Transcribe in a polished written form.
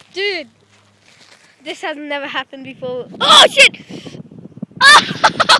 Dude, this has never happened before. Oh shit!